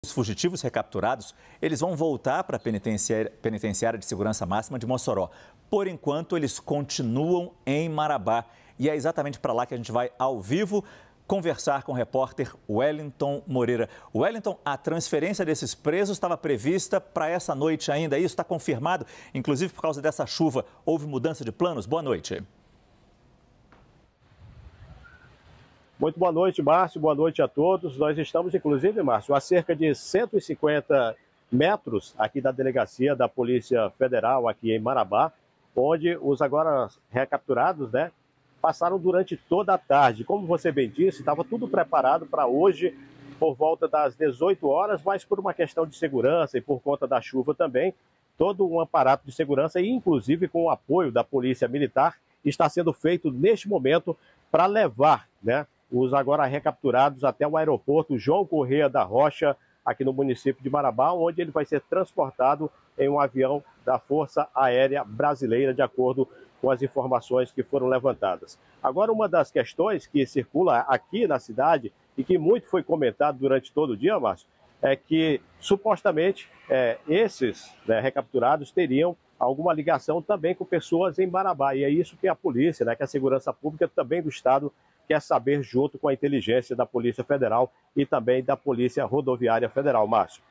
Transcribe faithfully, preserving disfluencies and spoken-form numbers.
os fugitivos recapturados, eles vão voltar para a penitenciária, penitenciária de segurança máxima de Mossoró. Por enquanto, eles continuam em Marabá. E é exatamente para lá que a gente vai ao vivo conversar com o repórter Wellington Moreira. Wellington, a transferência desses presos estava prevista para essa noite ainda. Isso está confirmado? Inclusive, por causa dessa chuva, houve mudança de planos? Boa noite. Muito boa noite, Márcio. Boa noite a todos. Nós estamos, inclusive, Márcio, a cerca de cento e cinquenta metros aqui da delegacia da Polícia Federal, aqui em Marabá, onde os agora recapturados, né, passaram durante toda a tarde. Como você bem disse, estava tudo preparado para hoje, por volta das dezoito horas, mas por uma questão de segurança e por conta da chuva também, todo um aparato de segurança, e inclusive com o apoio da Polícia Militar, está sendo feito neste momento para levar, né, os agora recapturados até o aeroporto João Correia da Rocha, aqui no município de Marabá, onde ele vai ser transportado em um avião da Força Aérea Brasileira, de acordo com as informações que foram levantadas. Agora, uma das questões que circula aqui na cidade e que muito foi comentado durante todo o dia, Márcio, é que supostamente é, esses, né, recapturados teriam alguma ligação também com pessoas em Marabá. E é isso que a polícia, né, que a segurança pública também do Estado quer saber, junto com a inteligência da Polícia Federal e também da Polícia Rodoviária Federal, Márcio.